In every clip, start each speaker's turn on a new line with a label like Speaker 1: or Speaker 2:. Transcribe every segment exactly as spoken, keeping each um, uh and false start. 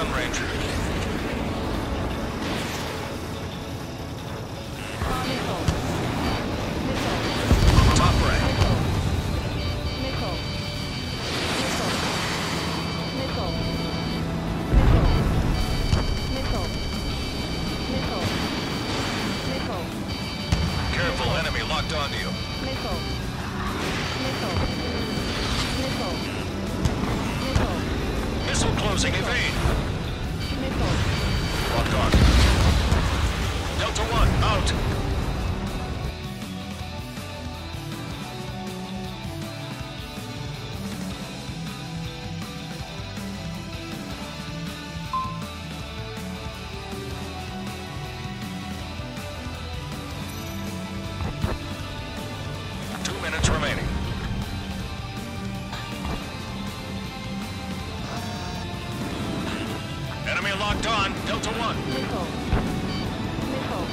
Speaker 1: gun ranger.
Speaker 2: Missile. Missile.
Speaker 1: Top rank.
Speaker 2: Missile. Missile. Missile. Missile. Missile. Missile.
Speaker 1: Careful, enemy locked onto you.
Speaker 2: Missile. Missile. Missile. Missile.
Speaker 1: Missile closing, evade.
Speaker 2: Missile.
Speaker 1: Locked on. Delta One, out. Two minutes remaining. Enemy locked on, Delta One.
Speaker 2: Missile. Missile.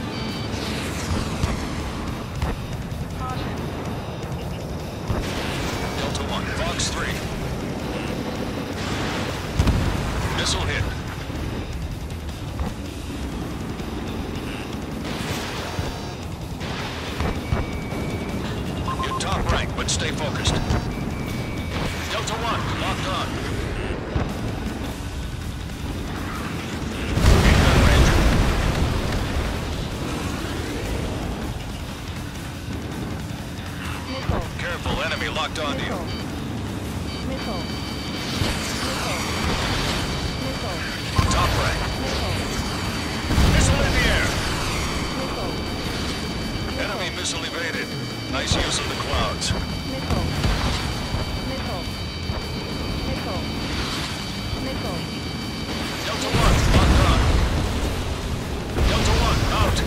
Speaker 2: Caution.
Speaker 1: Delta One, Fox Three. Missile hit. You're top rank, but stay focused. Delta One, locked on. Big gun ranger.
Speaker 2: Missile.
Speaker 1: Careful, enemy locked onto you.
Speaker 2: Missile. Missile. Missile.
Speaker 1: Top rank.
Speaker 2: Missile.
Speaker 1: Missile in the air.
Speaker 2: Missile.
Speaker 1: Enemy missile evaded. Nice use of the clouds.
Speaker 2: Missile. Missile. Missile. Missile.
Speaker 1: Delta One, locked on. Delta One, out.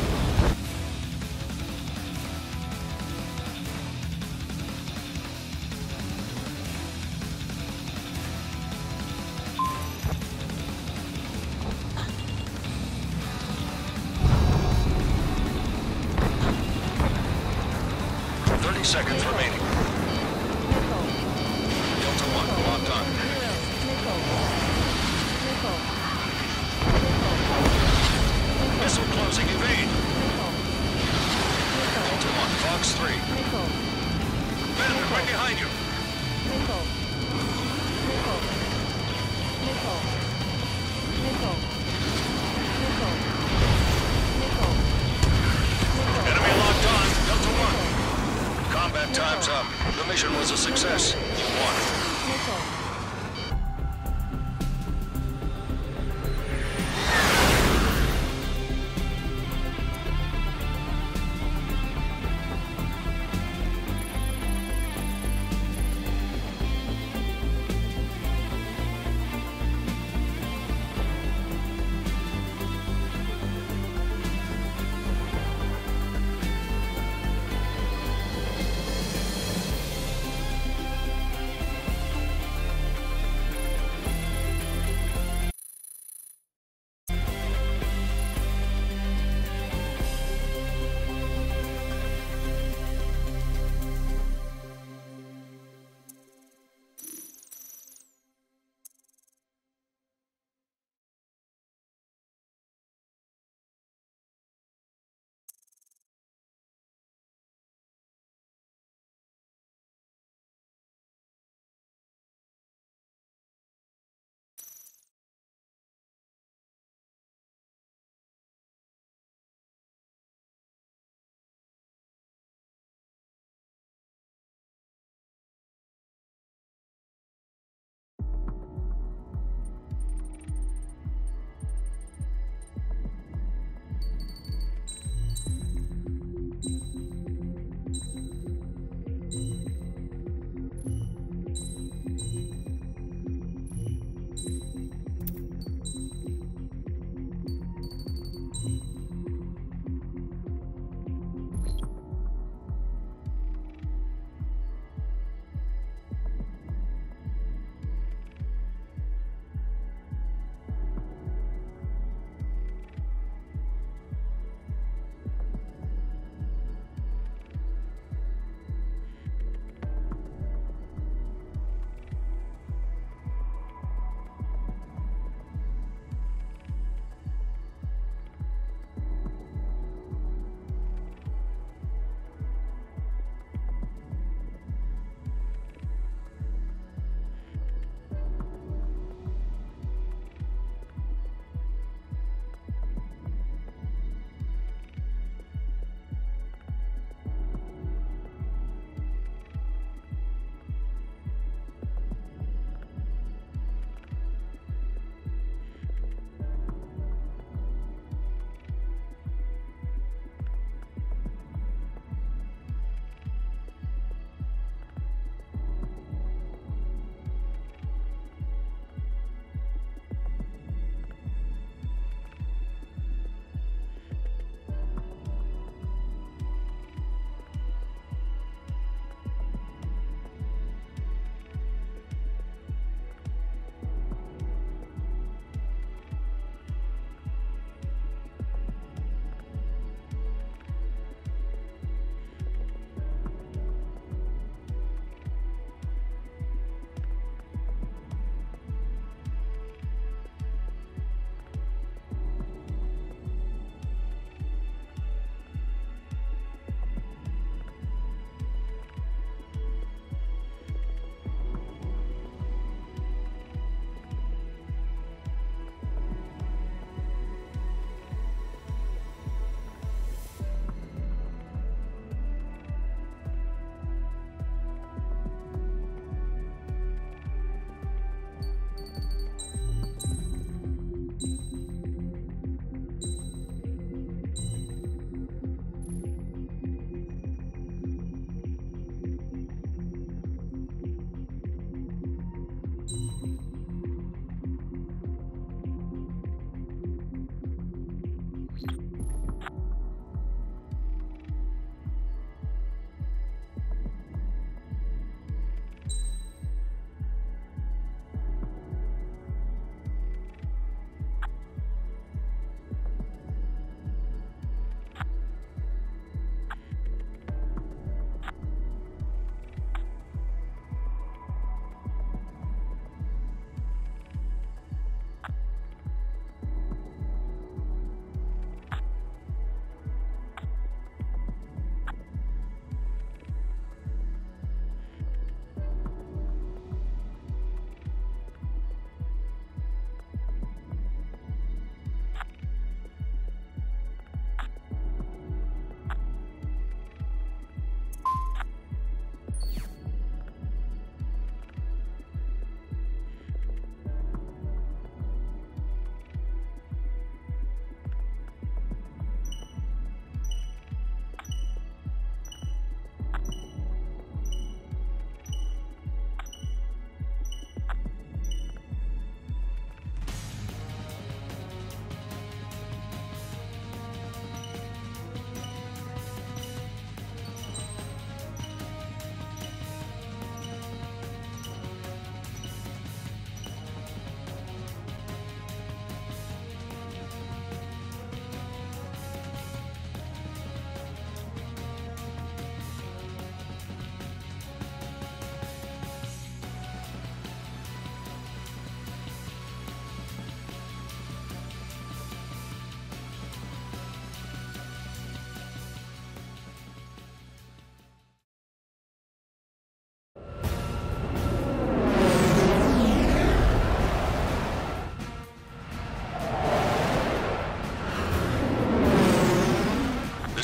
Speaker 1: Thirty seconds remaining.
Speaker 2: Missile.
Speaker 1: Delta One, locked on.
Speaker 2: Zero. Missile. Missile. Missile.
Speaker 1: Missile closing, evade.
Speaker 2: Missile. Missile.
Speaker 1: Delta One, Fox Three.
Speaker 2: Missile.
Speaker 1: Bandit right behind you.
Speaker 2: Missile. Missile. Missile. Missile. Missile. Missile. Missile.
Speaker 1: Enemy locked on. Delta One. Combat time's up. The mission was a success. You won.
Speaker 2: Missile.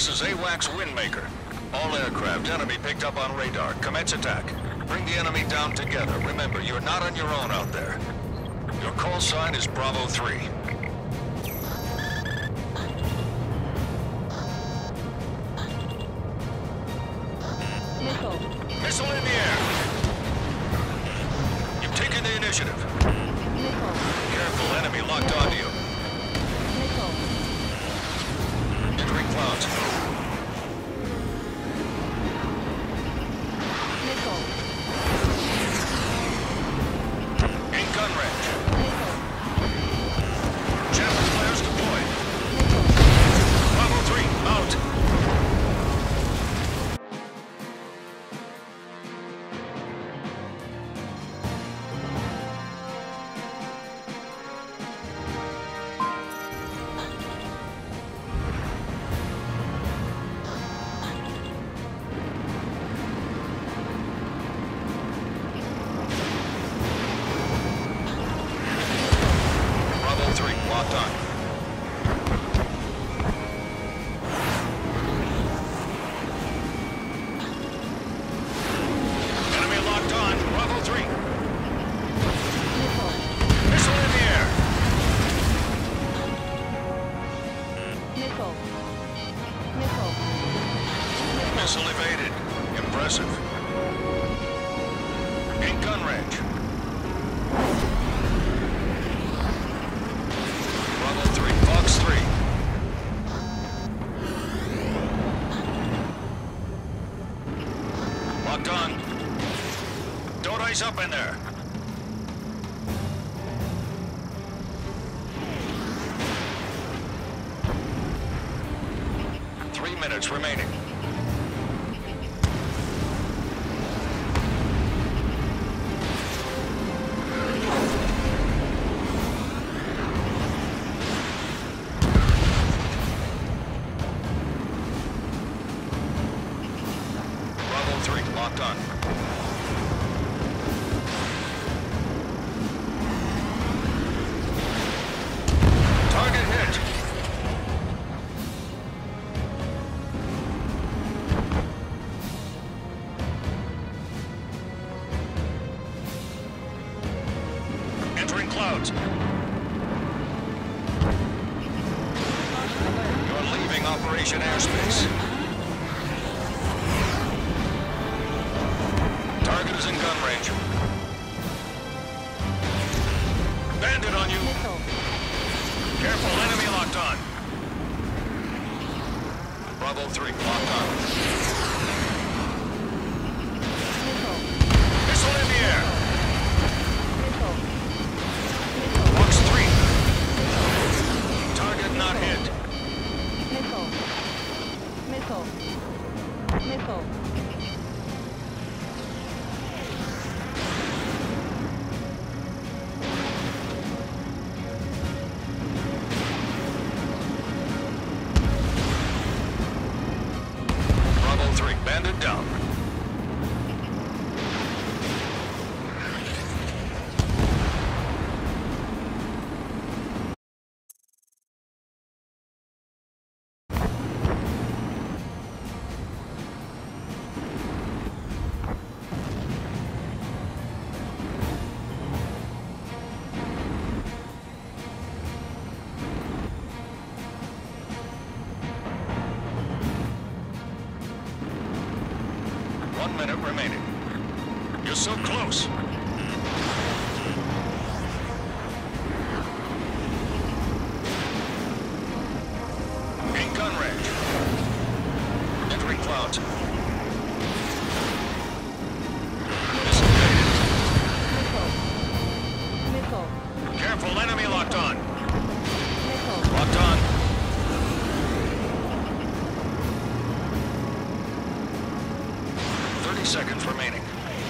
Speaker 1: This is AWACS Windmaker. All aircraft, enemy picked up on radar. Commence attack. Bring the enemy down together. Remember, you're not on your own out there. Your call sign is Bravo three.
Speaker 2: Missile.
Speaker 1: Missile in the air. You've taken the initiative.
Speaker 2: Missile.
Speaker 1: Careful, enemy locked onto you.
Speaker 2: Missile.
Speaker 1: Entering clouds.
Speaker 2: Missile.
Speaker 1: In gun range.
Speaker 2: Missile.
Speaker 1: Chapter flares deployed.
Speaker 2: Missile.
Speaker 1: Bravo three, out. Bravo three, locked on. Enemy locked on. Bravo three.
Speaker 2: Missile.
Speaker 1: Missile in the air.
Speaker 2: Missile. Missile.
Speaker 1: Missile evaded. Impressive. In gun range. Bravo three, Fox three. Locked on. Don't ice up in there. Three minutes remaining. Bravo three, locked on. Target hit. Entering clouds. You're leaving Operation Airspace. Target is in gun range. Bandit on you.
Speaker 2: Missile.
Speaker 1: Careful, enemy locked on. Bravo three, locked on.
Speaker 2: Missile.
Speaker 1: Missile in the air.
Speaker 2: Missile. Missile.
Speaker 1: Fox three. Target not hit.
Speaker 2: Missile. Missile. Missile.
Speaker 1: Bravo three, bandit down. One minute remaining. You're so close. In gun range. Entering clouds. Missile evaded.
Speaker 2: Missile. Missile.
Speaker 1: Careful, enemy locked on.
Speaker 2: Missile.
Speaker 1: Locked on. Thirty seconds remaining.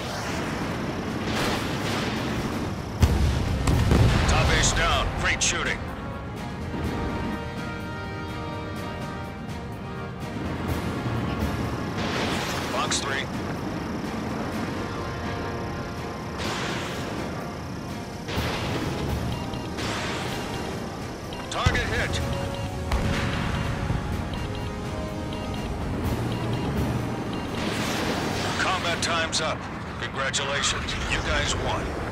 Speaker 1: Top ace down. Great shooting. Fox three. Target hit. time's up. Congratulations. You guys won.